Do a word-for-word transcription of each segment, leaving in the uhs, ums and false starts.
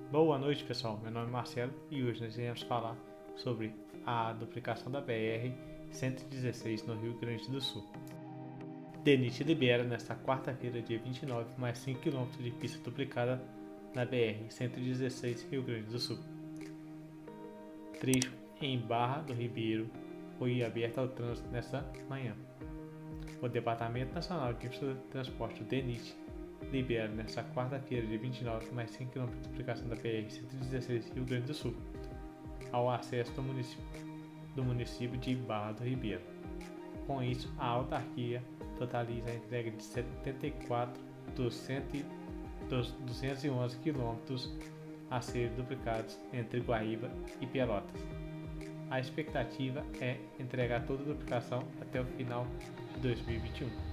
Boa noite, pessoal, meu nome é Marcelo e hoje nós iremos falar sobre a duplicação da B R cento e dezesseis no Rio Grande do Sul. DENIT libera nesta quarta-feira, dia vinte e nove, mais cinco quilômetros de pista duplicada na B R cento e dezesseis Rio Grande do Sul. Trecho em Barra do Ribeiro foi aberto ao trânsito nesta manhã. O Departamento Nacional de Infraestrutura de Transporte, o DENIT, libera nesta quarta-feira, dia vinte e nove, mais cinco quilômetros de duplicação da B R cento e dezesseis Rio Grande do Sul, ao acesso do município, do município de Barra do Ribeiro. Com isso, a autarquia totaliza a entrega de setenta e quatro dos, dos duzentos e onze quilômetros a serem duplicados entre Guaíba e Pelotas. A expectativa é entregar toda a duplicação até o final de dois mil e vinte e um.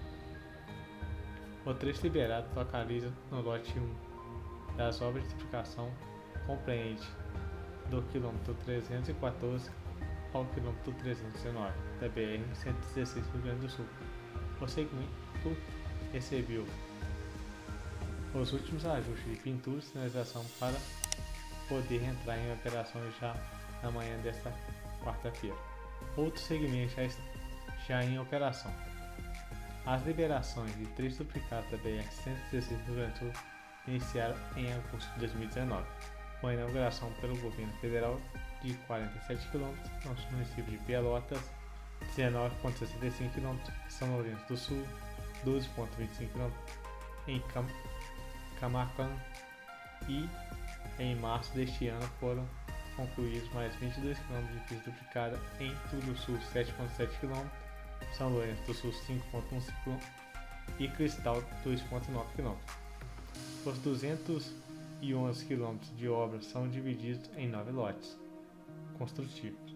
O trecho liberado localiza no lote um das obras de duplicação, compreende do quilômetro trezentos e quatorze ao quilômetro trezentos e dezenove da B R cento e dezesseis Rio Grande do Sul. O segmento recebeu os últimos ajustes de pintura e sinalização para poder entrar em operação já na manhã desta quarta-feira. Outro segmento já, já em operação. As liberações de trechos duplicados da B R cento e dezesseis Rio Grande do Sul iniciaram em agosto de dois mil e dezenove, com a inauguração pelo governo federal de quarenta e sete quilômetros nos municípios de Pelotas, dezenove vírgula sessenta e cinco quilômetros, São Lourenço do Sul, doze vírgula vinte e cinco quilômetros, em Cam Camaquã, e em março deste ano foram concluídos mais vinte e dois quilômetros de pista duplicada em Tudo Sul, sete vírgula sete quilômetros, São Lourenço do Sul, cinco vírgula quinze quilômetros e Cristal, dois vírgula nove quilômetros. Os duzentos e onze quilômetros de obras são divididos em nove lotes construtivos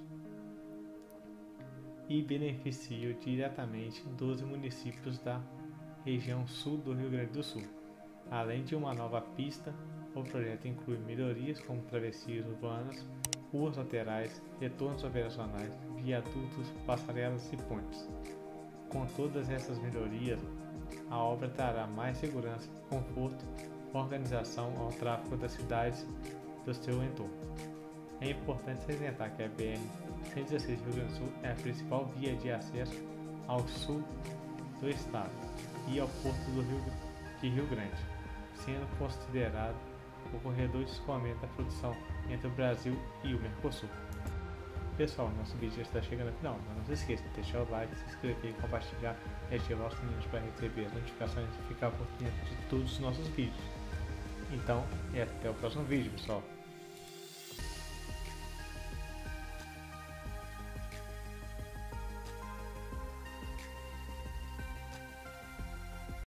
e beneficiam diretamente doze municípios da região sul do Rio Grande do Sul. Além de uma nova pista, o projeto inclui melhorias como travessias urbanas, ruas laterais, retornos operacionais, viadutos, passarelas e pontes. Com todas essas melhorias, a obra trará mais segurança, conforto, organização ao tráfego das cidades do seu entorno. É importante salientar que a B R cento e dezesseis Rio Grande do Sul é a principal via de acesso ao sul do estado e ao porto do Rio, de Rio Grande, sendo considerado o corredor de escoamento da produção entre o Brasil e o Mercosul. Pessoal, nosso vídeo já está chegando ao final, mas não se esqueça de deixar o like, se inscrever, compartilhar e ativar os sininhos para receber as notificações e ficar por dentro de todos os nossos vídeos. Então, e até o próximo vídeo, pessoal.